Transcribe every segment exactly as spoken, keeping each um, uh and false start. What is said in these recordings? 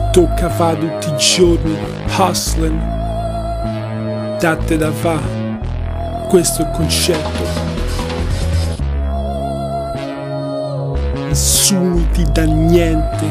tocca fa tutti i giorni, hustling, date da fa, questo è il concetto. Nessuno ti dà niente,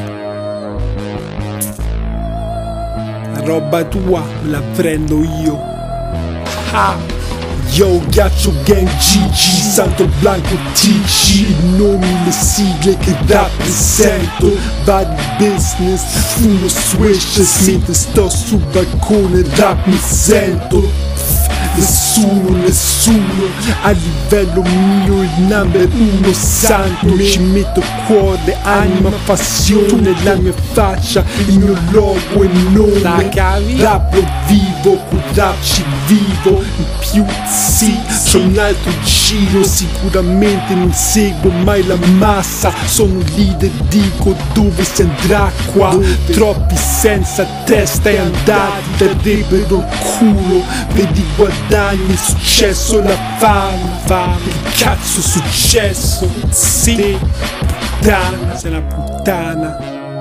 la roba tua me la prendo io. Ha! Yo, Ghiaccio Gang G G, Santo Blanco T G, i nomi, le sigle che rappresento, vari business, fumo swishes, mentre sto sul balcone rap mi sento. Nessuno, nessuno, a livello mio il number uno santo. Ci metto cuore, anima, passione, la mia faccia, il mio logo e nome. Rap vivo, con rap ci vivo, in più sì, sono un altro giro. Sicuramente non seguo mai la massa, sono leader, dico dove si andrà qua. Troppi senza testa e andati darebbero il culo per i guadagni, il successo, la fame. Che cazzo è successo? Sì, puttana, sei una puttana.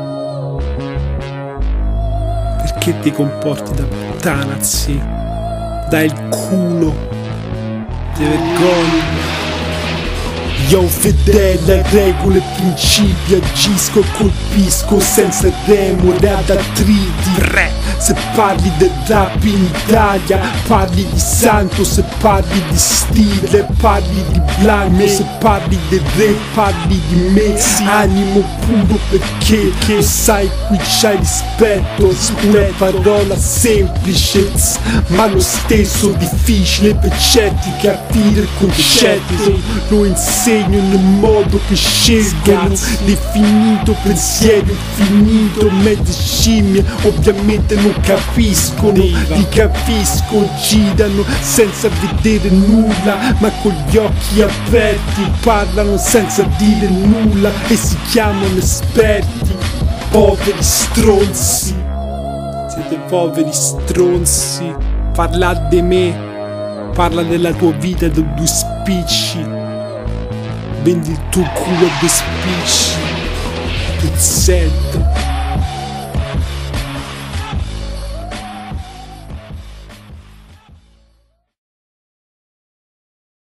Perché ti comporti da puttana, sì? Dai il culo, ti vergogni. Io fedele a regole e principi, agisco, colpisco senza remore ad attriti. Se parli del rap in Italia, parli di santo. Se parli di stile, parli di blanco. Se parli del re, parli di me. Animo puro perché, lo sai, qui c'hai rispetto. Una parola semplice, ma lo stesso difficile per certi capire il concetto. Lo insegno nel modo che scelgono, l'infinito pensiero infinito. Mezze scimmie ovviamente non capiscono, li capisco, girano senza vedere nulla, ma con gli occhi aperti parlano senza dire nulla e si chiamano esperti. Poveri stronzi, siete poveri stronzi. Parla di me, parla della tua vita da due spicci, vendi il tuo culo a due spicci, pezzetto.